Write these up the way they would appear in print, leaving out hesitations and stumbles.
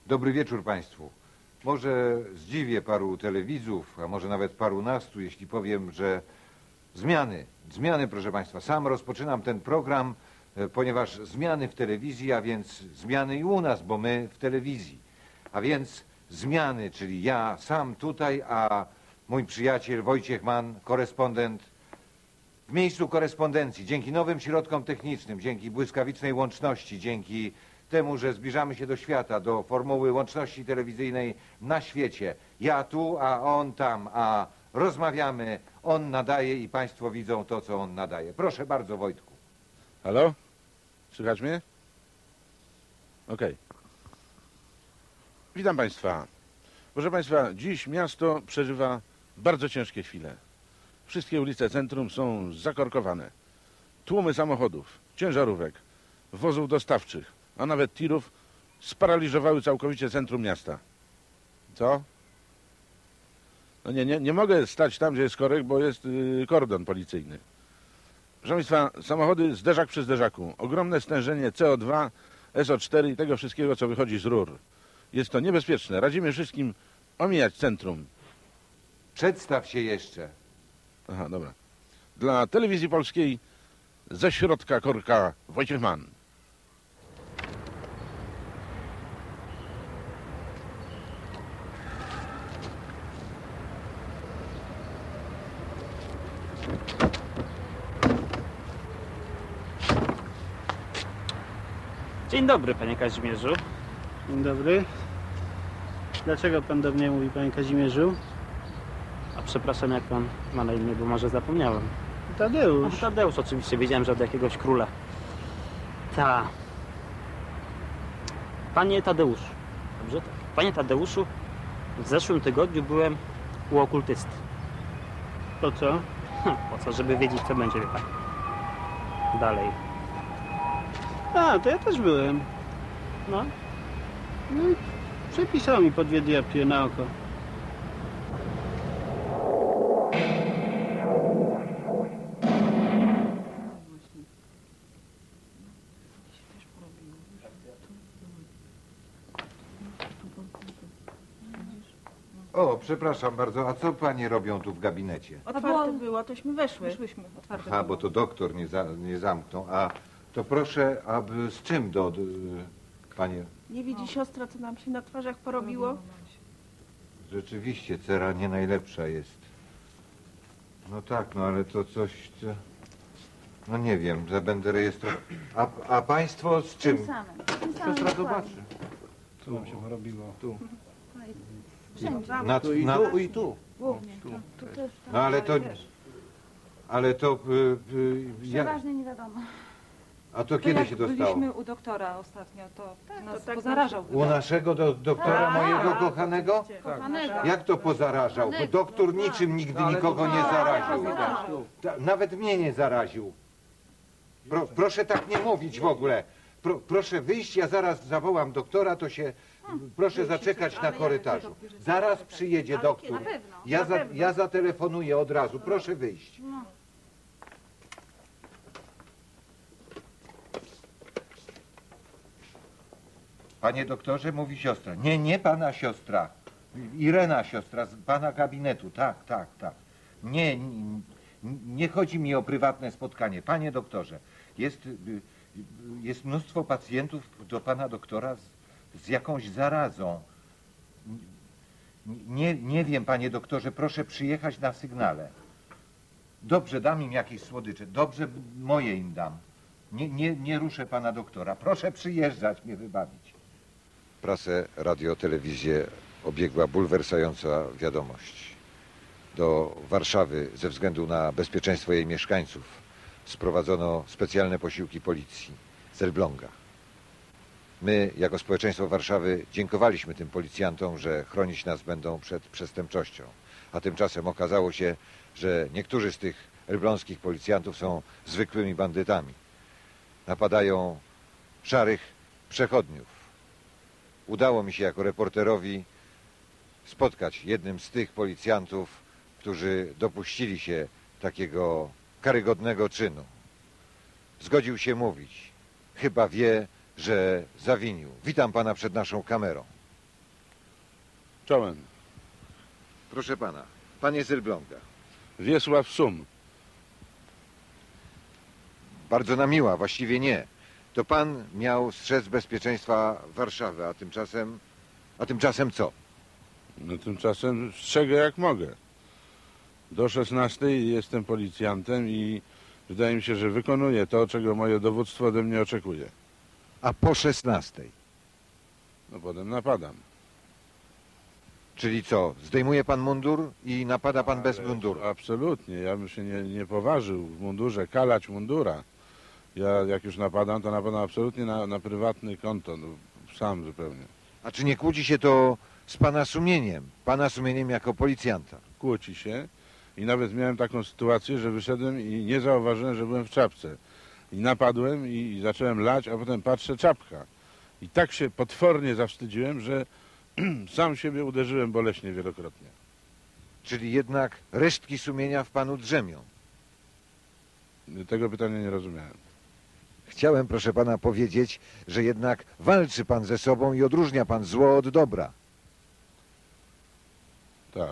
Dobry wieczór Państwu. Może zdziwię paru telewidzów, a może nawet parunastu, jeśli powiem, że zmiany, proszę Państwa. Sam rozpoczynam ten program, ponieważ zmiany w telewizji, a więc zmiany i u nas, bo my w telewizji. A więc zmiany, czyli ja sam tutaj, a mój przyjaciel Wojciech Mann, korespondent w miejscu korespondencji. Dzięki nowym środkom technicznym, dzięki błyskawicznej łączności, dzięki temu, że zbliżamy się do świata, do formuły łączności telewizyjnej na świecie. Ja tu, a on tam, a rozmawiamy, on nadaje i Państwo widzą to, co on nadaje. Proszę bardzo, Wojtku. Halo? Słychać mnie? Okej. Witam Państwa. Proszę Państwa, dziś miasto przeżywa bardzo ciężkie chwile. Wszystkie ulice centrum są zakorkowane. Tłumy samochodów, ciężarówek, wozów dostawczych, a nawet tirów sparaliżowały całkowicie centrum miasta. Co? No nie mogę stać tam, gdzie jest korek, bo jest kordon policyjny. Proszę Państwa, samochody zderzak przy zderzaku. Ogromne stężenie CO2, SO4 i tego wszystkiego, co wychodzi z rur. Jest to niebezpieczne. Radzimy wszystkim omijać centrum. Przedstaw się jeszcze. Aha, dobra. Dla telewizji polskiej ze środka korka Wojciech Mann. Dzień dobry, panie Kazimierzu. Dzień dobry. Dlaczego pan do mnie mówi, panie Kazimierzu? A przepraszam, jak pan ma na imię, bo może zapomniałem. Tadeusz. Tadeusz, oczywiście, wiedziałem, że od jakiegoś króla. Panie Tadeuszu. Dobrze, tak. Panie Tadeuszu, w zeszłym tygodniu byłem u okultysty. Po co? Po co? Żeby wiedzieć, co będzie, wie pan. Dalej. A, to ja też byłem. No. No i przepisał mi po 2 dioptrie na oko. O, przepraszam bardzo, a co panie robią tu w gabinecie? Otwarte było, tośmy weszły. Wyszłyśmy, otwarte Aha, było. bo to doktor nie zamknął. A to proszę, aby z czym panie? Nie widzi siostra, co nam się na twarzach porobiło? Rzeczywiście, cera nie najlepsza jest. No tak, no ale to coś... No nie wiem, że będę rejestrował. A państwo z czym? Tym samym Siostra dokładnie. zobaczy. Co nam się porobiło? Tu. Wszędzie. I tu. Głównie. Tu też. No ale to... Ale to... Przeważnie nie wiadomo. A to kiedy się dostało? Byliśmy u doktora ostatnio, to nas to tak pozarażał. U naszego doktora mojego kochanego? Kochanego. Jak to pozarażał? Bo doktor niczym nigdy nikogo nie zaraził. Nawet mnie nie zaraził. Proszę tak nie mówić w ogóle. Proszę wyjść, ja zaraz zawołam doktora, to się... Proszę zaczekać na korytarzu. Zaraz przyjedzie doktor. Na pewno. Ja zatelefonuję od razu. Proszę wyjść. Panie doktorze, mówi siostra. Nie pana siostra. Irena siostra z pana gabinetu. Tak. Nie chodzi mi o prywatne spotkanie. Panie doktorze, jest mnóstwo pacjentów do pana doktora z jakąś zarazą. Nie wiem, panie doktorze, proszę przyjechać na sygnale. Dobrze, dam im jakieś słodycze. Dobrze, moje im dam. Nie ruszę pana doktora. Proszę przyjeżdżać, mnie wybawić. Prasę, radio, telewizję obiegła bulwersająca wiadomość. Do Warszawy ze względu na bezpieczeństwo jej mieszkańców sprowadzono specjalne posiłki policji z Elbląga. My, jako społeczeństwo Warszawy, dziękowaliśmy tym policjantom, że chronić nas będą przed przestępczością. A tymczasem okazało się, że niektórzy z tych elbląskich policjantów są zwykłymi bandytami. Napadają szarych przechodniów. Udało mi się jako reporterowi spotkać jednym z tych policjantów, którzy dopuścili się takiego karygodnego czynu. Zgodził się mówić. Chyba wie, że zawinił. Witam pana przed naszą kamerą. Czołem. Proszę pana, pan jest z Elbląga. Wiesław Sum. Bardzo nam miła, właściwie nie. To pan miał strzec bezpieczeństwa Warszawy, a tymczasem co? No tymczasem strzegę jak mogę. Do 16 jestem policjantem i wydaje mi się, że wykonuję to, czego moje dowództwo ode mnie oczekuje. A po 16? No potem napadam. Czyli co, zdejmuje pan mundur i napada pan bez munduru? Absolutnie. Ja bym się nie poważył w mundurze kalać mundura. Ja jak już napadam, to napadam absolutnie na prywatne konto. No, sam zupełnie. A czy nie kłóci się to z pana sumieniem jako policjanta? Kłóci się i nawet miałem taką sytuację, że wyszedłem i nie zauważyłem, że byłem w czapce. I napadłem i zacząłem lać, a potem patrzę, czapka. I tak się potwornie zawstydziłem, że sam siebie uderzyłem boleśnie wielokrotnie. Czyli jednak resztki sumienia w panu drzemią. Tego pytania nie rozumiałem. Chciałem, proszę pana, powiedzieć, że jednak walczy pan ze sobą i odróżnia pan zło od dobra. Tak,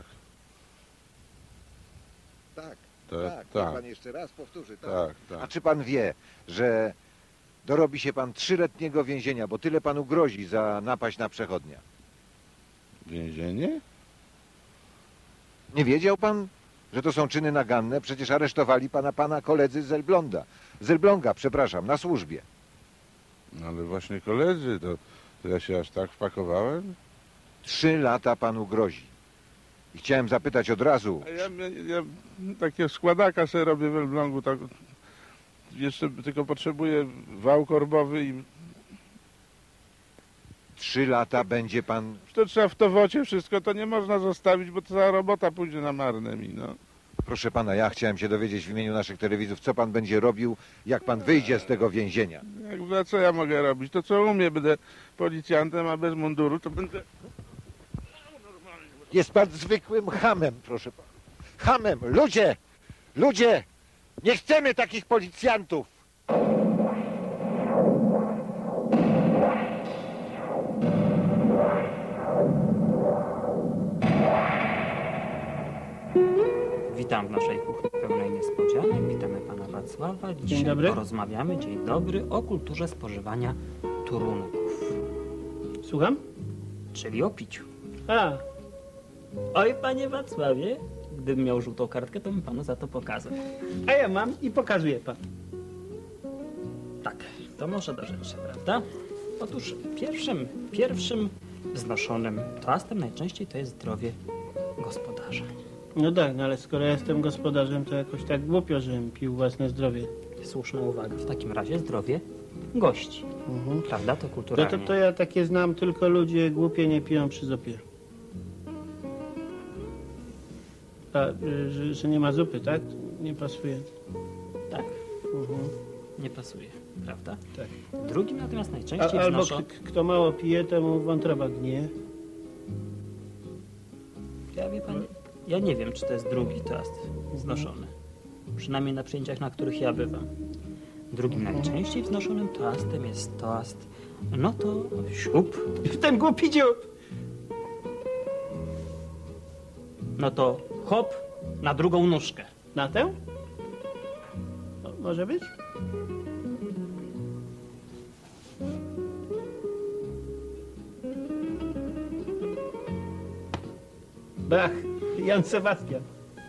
Tak, tak, pan jeszcze raz powtórzy. tak, A tak. czy pan wie, że dorobi się pan 3-letniego więzienia, bo tyle panu grozi za napaść na przechodnia? Więzienie? Nie wiedział pan, że to są czyny naganne? Przecież aresztowali pana koledzy z Elbląga, przepraszam, na służbie. No ale właśnie koledzy, to ja się aż tak wpakowałem? 3 lata panu grozi. I chciałem zapytać od razu, A ja takiego składaka sobie robię w Elblągu, tak, jeszcze tylko potrzebuję wał korbowy i 3 lata będzie pan... to trzeba w towocie wszystko, to nie można zostawić, bo cała robota pójdzie na marne mi, no. Proszę pana, ja chciałem się dowiedzieć w imieniu naszych telewidzów, co pan będzie robił, jak pan wyjdzie z tego więzienia. A co ja mogę robić? To co umiem, będę policjantem, a bez munduru to będę... Jest pan zwykłym chamem, proszę pana. Chamem! Ludzie! Nie chcemy takich policjantów! Witam w naszej kuchni pełnej niespodzianek. Witamy pana Wacława. Dzisiaj dobry. porozmawiamy, dzień dobry, o kulturze spożywania trunków, Słucham? czyli o piciu. A, Oj, panie Wacławie, gdybym miał żółtą kartkę, to bym panu za to pokazał. a ja mam i pokazuję pan. Tak, to może do rzeczy, prawda? Otóż pierwszym wznoszonym toastem najczęściej to jest zdrowie gospodarza. No tak, no ale skoro ja jestem gospodarzem, to jakoś tak głupio, żebym pił własne zdrowie. Słuszna uwaga. W takim razie zdrowie gości. Mhm. Prawda? To No kulturalnie. to ja takie znam, tylko ludzie głupie nie piją przy zupie. A, że nie ma zupy, tak? Nie pasuje. Tak, Mhm. nie pasuje, prawda? Tak. Drugim natomiast najczęściej Albo wznoszą... kto mało pije, temu wątroba gnie. Ja, wie pan, ja nie wiem, czy to jest drugi toast wznoszony. Przynajmniej na przyjęciach, na których ja bywam. Drugim najczęściej wznoszonym toastem jest toast, no to siup, Ten głupi dziób! no to hop na drugą nóżkę. Na tę? O, może być? Bach, Jan Sebastian.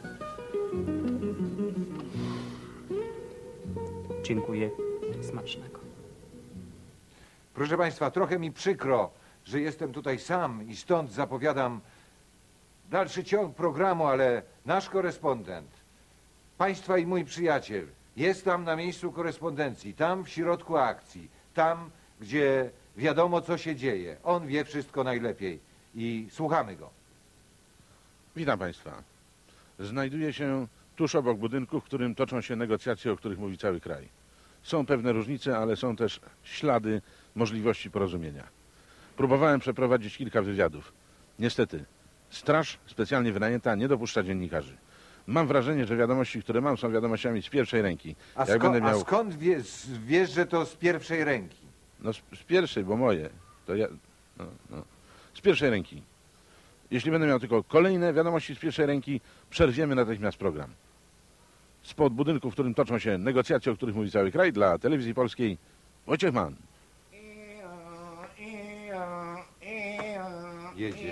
Dziękuję, smacznego. Proszę państwa, trochę mi przykro, że jestem tutaj sam i stąd zapowiadam dalszy ciąg programu, ale nasz korespondent, państwa i mój przyjaciel, jest tam na miejscu korespondencji, tam w środku akcji, tam, gdzie wiadomo, co się dzieje. On wie wszystko najlepiej i słuchamy go. Witam Państwa. Znajduję się tuż obok budynku, w którym toczą się negocjacje, o których mówi cały kraj. Są pewne różnice, ale są też ślady możliwości porozumienia. Próbowałem przeprowadzić kilka wywiadów. Niestety, straż specjalnie wynajęta nie dopuszcza dziennikarzy. Mam wrażenie, że wiadomości, które mam, są wiadomościami z pierwszej ręki. A skąd wiesz, że to z pierwszej ręki? No z pierwszej, bo moje. To ja... Z pierwszej ręki. Jeśli będę miał tylko kolejne wiadomości z pierwszej ręki, przerwiemy natychmiast program. Spod budynku, w którym toczą się negocjacje, o których mówi cały kraj, dla Telewizji Polskiej Wojciech Mann. Jedzie.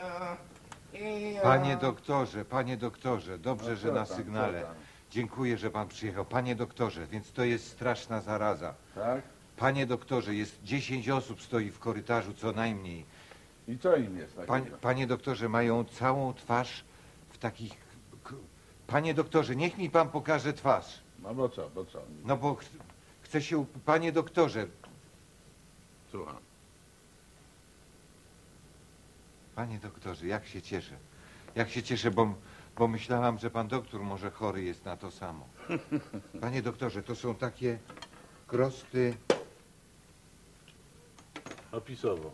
Panie doktorze, dobrze, że na sygnale. Dziękuję, że pan przyjechał. Panie doktorze, więc to jest straszna zaraza. Tak? Panie doktorze, jest 10 osób stoi w korytarzu co najmniej. I co im jest takiego? Panie doktorze, mają całą twarz w takich... Panie doktorze, niech mi pan pokaże twarz. No bo co? No bo chcę się... Panie doktorze, Słucham. panie doktorze, jak się cieszę. Jak się cieszę, bo myślałam, że pan doktor może chory jest na to samo. Panie doktorze, to są takie krosty Opisowo.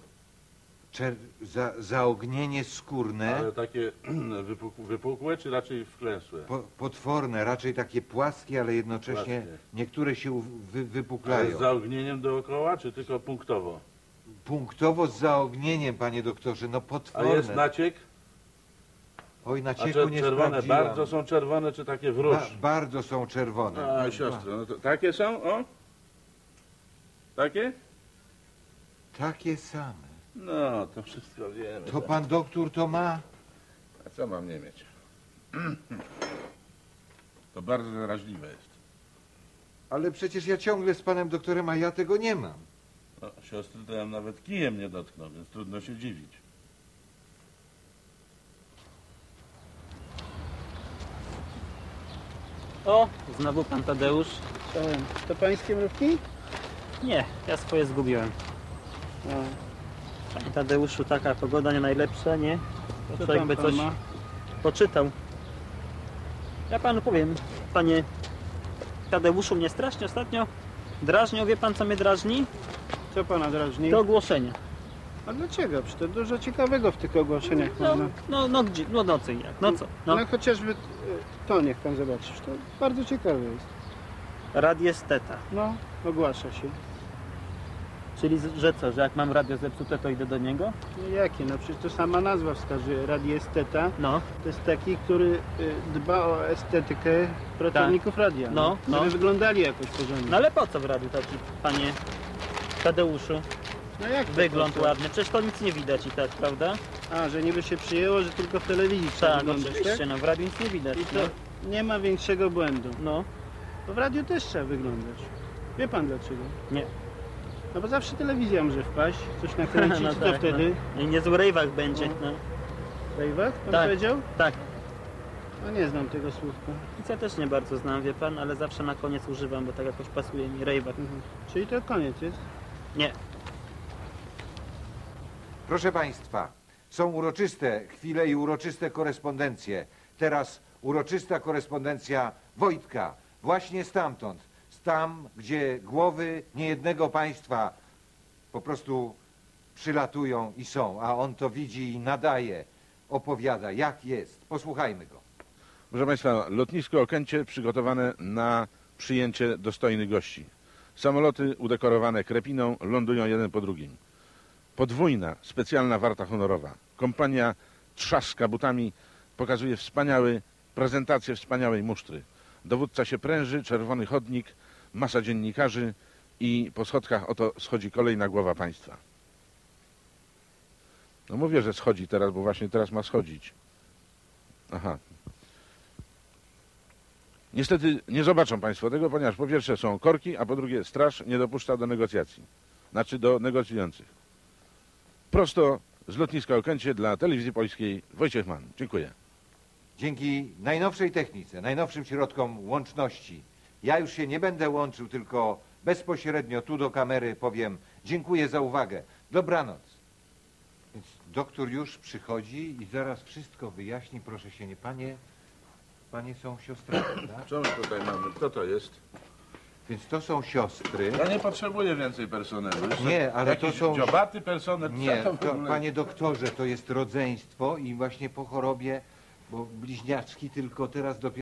zaognienie skórne, Ale takie wypukłe czy raczej wklęsłe? potworne, raczej takie płaskie, ale jednocześnie Płaskie. niektóre się Ale wypuklają. z zaognieniem dookoła, czy tylko punktowo? Punktowo z zaognieniem, panie doktorze, no A potworne. jest naciek? Oj, A nacieku nie czerwone sprawdziłam. bardzo są czerwone, czy takie wróż? Bardzo są czerwone. A, siostro, no to takie są? O? Takie? Takie same. No, to wszystko wiemy. To pan doktor to ma? A co mam nie mieć? To bardzo zaraźliwe jest. Ale przecież ja ciągle z panem doktorem, a ja tego nie mam. No, siostry to ja nawet kijem nie dotknął, więc trudno się dziwić. O, znowu pan Tadeusz. Czołem. To pańskie mrówki? Nie, ja swoje zgubiłem. No. Panie Tadeuszu, taka pogoda nie najlepsza, nie? To Co człowiek tam by pan coś ma? poczytał. Ja panu powiem, panie Tadeuszu, mnie strasznie ostatnio drażnią. Wie pan, co mnie drażni? Co pana drażni? Te ogłoszenia. A dlaczego? Przecież to dużo ciekawego w tych ogłoszeniach można. No gdzie? No co jak? No co? No, No. chociażby to niech pan zobaczy. To bardzo ciekawe jest. Radiesteta. No, ogłasza się. Czyli, że co, że jak mam radio zepsute, to idę do niego? No jakie? No przecież to sama nazwa wskazuje. Radiesteta No. to jest taki, który dba o estetykę pracowników radia. No, Żeby no. wyglądali jakoś porządnie. No ale po co w radiu taki, panie Tadeuszu? No jak to Wygląd po co? ładny. Przecież to nic nie widać i tak, prawda? A, że niby się przyjęło, że tylko w telewizji trzeba Tak, wyglądać, oczywiście, tak? no w radiu nic nie widać. I to nie ma większego błędu. No. Bo w radiu też trzeba wyglądać. Wie pan dlaczego? Nie. No bo zawsze telewizja może wpaść, coś nakręcić, No to tak, wtedy. No. I niezły rejwach będzie. No. Rejwach, pan Tak. powiedział? Tak. No nie znam tego słówka. Nic ja też nie bardzo znam, wie pan, ale zawsze na koniec używam, bo tak jakoś pasuje mi rejwach. Czyli to koniec jest? Nie. Proszę państwa, są uroczyste chwile i uroczyste korespondencje. Teraz uroczysta korespondencja Wojtka, właśnie stamtąd. Tam, gdzie głowy niejednego państwa po prostu przylatują i są, a on to widzi i nadaje, opowiada, jak jest. Posłuchajmy go. Proszę Państwa, lotnisko Okęcie przygotowane na przyjęcie dostojnych gości. Samoloty udekorowane krepiną lądują jeden po drugim. Podwójna, specjalna warta honorowa. Kompania trzaska butami pokazuje prezentację wspaniałej musztry. Dowódca się pręży, czerwony chodnik, masa dziennikarzy i po schodkach oto schodzi kolejna głowa państwa. No mówię, że schodzi teraz, bo właśnie teraz ma schodzić. Aha. Niestety nie zobaczą Państwo tego, ponieważ po pierwsze są korki, a po drugie straż nie dopuszcza do negocjacji. Znaczy do negocjujących. Prosto z lotniska Okęcie dla Telewizji Polskiej Wojciech Mann. Dziękuję. Dzięki najnowszej technice, najnowszym środkom łączności, ja już się nie będę łączył, tylko bezpośrednio tu do kamery powiem dziękuję za uwagę. Dobranoc. Więc doktor już przychodzi i zaraz wszystko wyjaśni. Proszę się nie, panie są siostrami, tak? Co my tutaj mamy? Kto to jest? Więc to są siostry. Ja nie potrzebuję więcej personelu. Nie, ale to są... dziobaty personel. Nie, Co to w to, ogóle? panie doktorze, to jest rodzeństwo i właśnie po chorobie, bo bliźniaczki tylko teraz dopiero